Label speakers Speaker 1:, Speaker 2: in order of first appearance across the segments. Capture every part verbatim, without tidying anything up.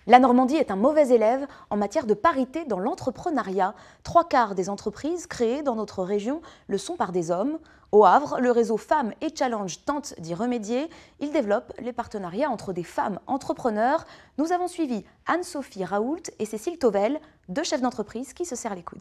Speaker 1: La Normandie est un mauvais élève en matière de parité dans l'entrepreneuriat. Trois quarts des entreprises créées dans notre région le sont par des hommes. Au Havre, le réseau Femmes et Challenge tente d'y remédier. Il développe les partenariats entre des femmes entrepreneurs. Nous avons suivi Anne-Sophie Raoult et Cécile Tovel, deux chefs d'entreprise qui se serrent les coudes.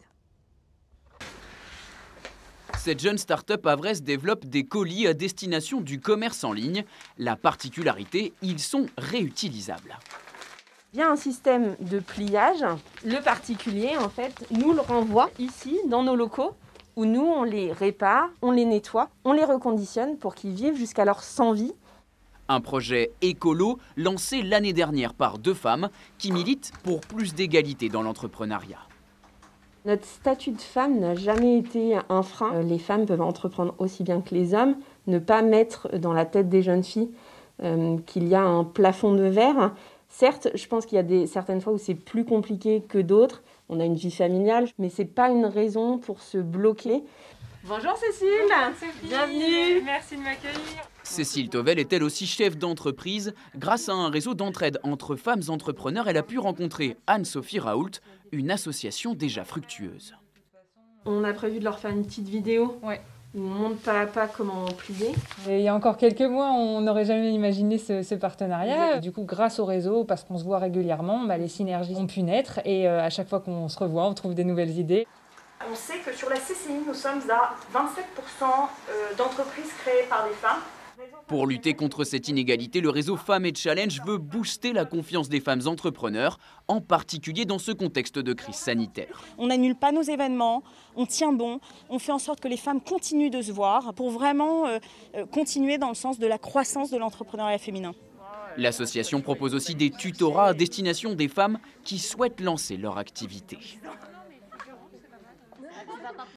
Speaker 2: Cette jeune start-up havraise développe des colis à destination du commerce en ligne. La particularité, ils sont réutilisables.
Speaker 3: Il y a un système de pliage. Le particulier, en fait, nous le renvoie ici, dans nos locaux, où nous, on les répare, on les nettoie, on les reconditionne pour qu'ils vivent jusqu'à leur cent vies.
Speaker 2: Un projet écolo lancé l'année dernière par deux femmes qui militent pour plus d'égalité dans l'entrepreneuriat.
Speaker 3: Notre statut de femme n'a jamais été un frein. Les femmes peuvent entreprendre aussi bien que les hommes. Ne pas mettre dans la tête des jeunes filles euh, qu'il y a un plafond de verre. Certes, je pense qu'il y a des, certaines fois où c'est plus compliqué que d'autres. On a une vie familiale, mais ce n'est pas une raison pour se bloquer. Bonjour Cécile.
Speaker 4: Bonjour Sophie.
Speaker 3: Bienvenue.
Speaker 4: Merci de m'accueillir.
Speaker 2: Cécile Tovel est elle aussi chef d'entreprise. Grâce à un réseau d'entraide entre femmes entrepreneurs, elle a pu rencontrer Anne-Sophie Raoult, une association déjà fructueuse.
Speaker 3: On a prévu de leur faire une petite vidéo.
Speaker 4: Ouais.
Speaker 3: Où on montre pas à pas comment plier.
Speaker 4: Et il y a encore quelques mois, on n'aurait jamais imaginé ce, ce partenariat. Du coup, grâce au réseau, parce qu'on se voit régulièrement, bah, les synergies ont pu naître. Et euh, à chaque fois qu'on se revoit, on trouve des nouvelles idées.
Speaker 5: On sait que sur la C C I, nous sommes à vingt-sept pour cent d'entreprises créées par des femmes.
Speaker 2: Pour lutter contre cette inégalité, le réseau Femmes et Challenge veut booster la confiance des femmes entrepreneurs, en particulier dans ce contexte de crise sanitaire.
Speaker 6: On n'annule pas nos événements, on tient bon, on fait en sorte que les femmes continuent de se voir pour vraiment euh, continuer dans le sens de la croissance de l'entrepreneuriat féminin.
Speaker 2: L'association propose aussi des tutorats à destination des femmes qui souhaitent lancer leur activité.